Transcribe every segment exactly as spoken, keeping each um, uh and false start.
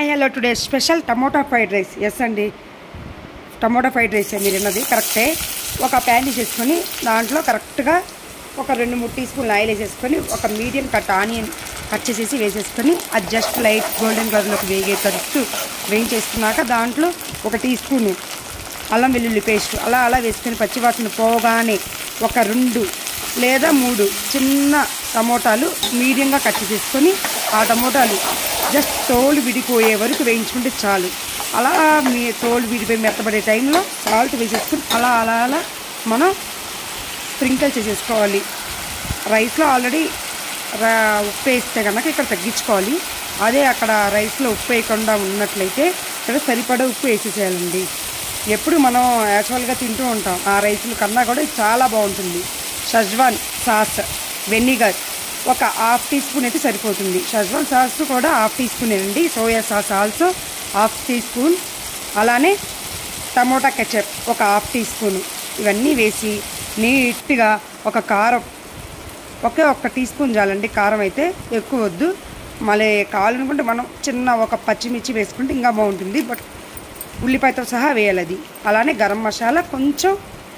Hi hello today special tomato fried rice. Yes అండి, tomato fried rice మీరు విన్నది కరెక్టే. ఒక ప్యాన్ వేసేసుకొని దాంట్లో కరెక్ట్గా ఒక రెండు మూడు టీ స్పూన్లు ఆయిల్ వేసేసుకొని ఒక మీడియం కట్ ఆనియన్ కట్ చేసేసి వేసేసుకొని అది జస్ట్ లైట్ గోల్డెన్ కలర్లోకి వేగేటట్టు వేయించేసుకున్నాక దాంట్లో ఒక టీ స్పూను అల్లం వెల్లుల్లి పేస్ట్ అలా అలా వేసుకొని పచ్చివాసన పోగానే ఒక రెండు లేదా మూడు చిన్న టమోటాలు మీడియంగా కట్ చేసుకొని ఆ టమోటాలు జస్ట్ తోలు విడిపోయే వరకు వేయించుకుంటే చాలు. అలా మీ తోలు విడిపోయి మెత్తబడే టైంలో సాల్ట్ వేసేసుకుని అలా అలా అలా మనం స్ప్రింకిల్ చేసేసుకోవాలి. రైస్లో ఆల్రెడీ ఉప్పు వేస్తే కనుక ఇక్కడ తగ్గించుకోవాలి. అదే అక్కడ రైస్లో ఉప్పు వేయకుండా ఉన్నట్లయితే ఇక్కడ సరిపడా ఉప్పు వేసేసేయాలండి. ఎప్పుడు మనం యాక్చువల్గా తింటూ ఉంటాం ఆ రైస్ల కన్నా కూడా చాలా బాగుంటుంది. షెజ్వాన్ సాస్ వెనిగర్ ఒక హాఫ్ టీ స్పూన్ అయితే సరిపోతుంది. షెజ్వాన్ సాస్ కూడా హాఫ్ టీ స్పూన్ అండి. Soya sauce also half teaspoon, అలానే టమోటా కెచప్ ఒక హాఫ్ టీ స్పూను ఇవన్నీ వేసి నీట్గా ఒక కారం ఒకే ఒక్క టీ స్పూన్ చాలండి. కారం అయితే ఎక్కువ వద్దు. మళ్ళీ కావాలనుకుంటే మనం చిన్న ఒక పచ్చిమిర్చి వేసుకుంటే ఇంకా బాగుంటుంది, బట్ ఉల్లిపాయతో సహా వేయాలి అది. అలానే గరం మసాలా, కొంచెం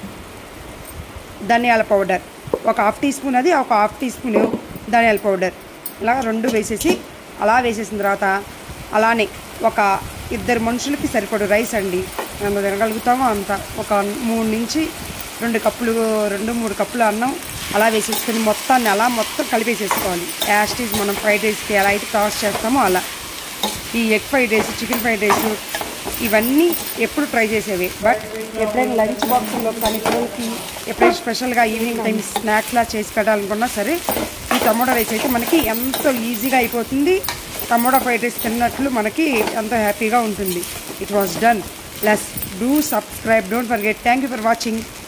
ధనియాల పౌడర్ ఒక హాఫ్ టీ స్పూన్, అది ఒక హాఫ్ టీ స్పూన్ ధనియాల పౌడర్ ఇలా రెండు వేసేసి అలా వేసేసిన తర్వాత అలానే ఒక ఇద్దరు మనుషులకి సరిపడు రైస్ అండి. మనం తినగలుగుతామో అంత ఒక మూడు నుంచి రెండు కప్పులు రెండు మూడు కప్పులు అన్నం అలా వేసేసుకొని మొత్తాన్ని అలా మొత్తం కలిపేసేసుకోవాలి. యాస్టీజ్ మనం ఫ్రైడ్ రైస్కి ఎలా అయితే టాస్ చేస్తామో అలా. ఈ egg fried rice, chicken fried rice ఇవన్నీ ఎప్పుడు ట్రై చేసేవి, బట్ ఎప్పుడైనా లంచ్ బాక్స్లో కానీ పిల్లలకి ఎప్పుడైనా స్పెషల్గా ఈవినింగ్ టైం స్నాక్స్లా చేసి పెట్టాలనుకున్నా సరే ఈ టమోటా రైస్ అయితే మనకి ఎంతో ఈజీగా అయిపోతుంది. టమోటా ఫ్రైడ్ రైస్ తిన్నట్లు మనకి ఎంతో హ్యాపీగా ఉంటుంది. It was done. Let's do subscribe, don't forget. Thank you for watching.